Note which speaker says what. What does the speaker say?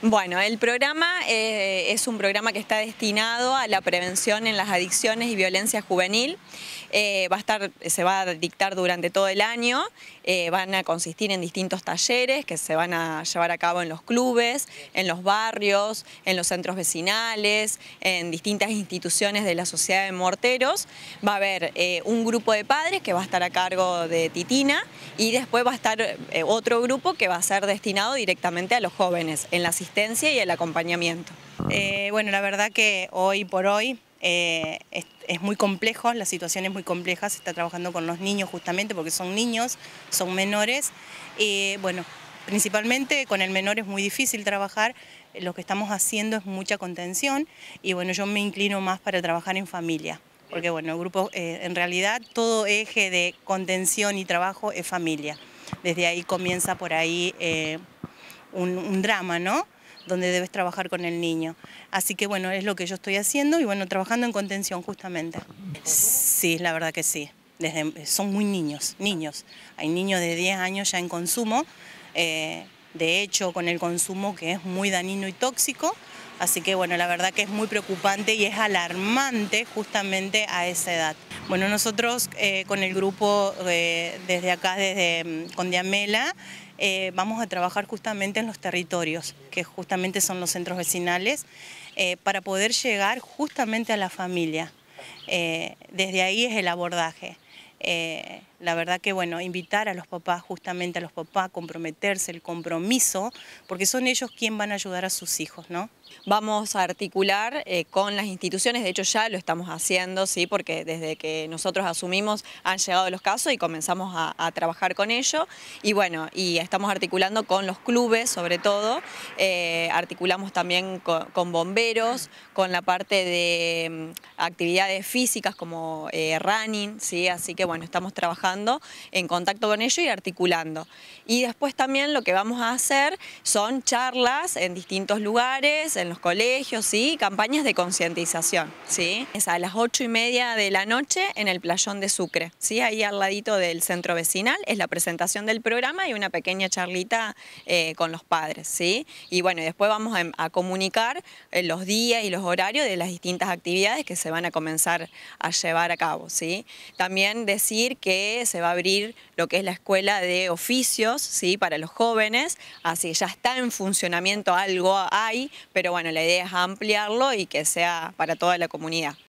Speaker 1: Bueno, el programa es un programa que está destinado a la prevención en las adicciones y violencia juvenil. Se va a dictar durante todo el año, van a consistir en distintos talleres que se van a llevar a cabo en los clubes, en los barrios, en los centros vecinales, en distintas instituciones de la sociedad de morteros. Va a haber un grupo de padres que va a estar a cargo de Titina y después va a estar otro grupo que va a ser destinado directamente a los jóvenes en la asistencia y el acompañamiento.
Speaker 2: Bueno, la verdad que hoy por hoy es muy complejo, la situación es muy compleja, se está trabajando con los niños justamente porque son niños, son menores. Bueno, principalmente con el menor es muy difícil trabajar, lo que estamos haciendo es mucha contención y bueno, yo me inclino más para trabajar en familia. Porque bueno, el grupo, en realidad todo eje de contención y trabajo es familia. Desde ahí comienza por ahí un drama, ¿no? Donde debes trabajar con el niño. Así que bueno, es lo que yo estoy haciendo y bueno, trabajando en contención justamente. Sí, la verdad que sí. Son muy niños. Hay niños de 10 años ya en consumo, de hecho con el consumo que es muy dañino y tóxico, así que bueno, la verdad que es muy preocupante y es alarmante justamente a esa edad. Bueno, nosotros con el grupo desde acá, desde Condiamela, vamos a trabajar justamente en los territorios, que justamente son los centros vecinales, para poder llegar justamente a la familia. Desde ahí es el abordaje. La verdad que bueno, invitar a los papás, justamente a los papás, comprometerse, el compromiso, porque son ellos quienes van a ayudar a sus hijos, ¿no?
Speaker 1: Vamos a articular con las instituciones, de hecho ya lo estamos haciendo, ¿sí? Porque desde que nosotros asumimos han llegado los casos y comenzamos a trabajar con ello. Y bueno, y estamos articulando con los clubes sobre todo, articulamos también con bomberos, con la parte de actividades físicas como running, ¿sí? Así que bueno, estamos trabajando en contacto con ellos y articulando. Y después también lo que vamos a hacer son charlas en distintos lugares, en los colegios, ¿sí? Campañas de concientización, ¿sí? Es a las 8:30 de la noche en el Playón de Sucre, ¿sí? Ahí al ladito del centro vecinal, es la presentación del programa y una pequeña charlita con los padres, ¿sí? Y bueno, después vamos a comunicar los días y los horarios de las distintas actividades que se van a comenzar a llevar a cabo, ¿sí? También decir que se va a abrir lo que es la escuela de oficios, ¿sí? Para los jóvenes, así que ya está en funcionamiento, algo hay, pero bueno, la idea es ampliarlo y que sea para toda la comunidad.